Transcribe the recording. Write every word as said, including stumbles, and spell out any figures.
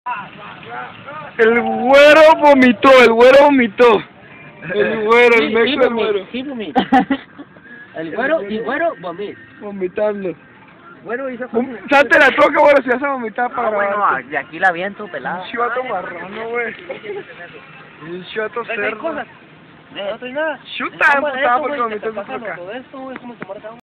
El güero vomitó, el güero vomitó. El güero, el meco del güero. Sí, vomit. El güero y güero vomit. Vomitando. Güero hizo... Salte la troca, güero, si vas a vomitar para Ah, bueno, grabar. de aquí la viento pelada. Un chivato marrano, güey. Un chivato cerdo. No, no hay nada. Chuta, emputado porque vomitó en tu troca. Todo esto es como se muere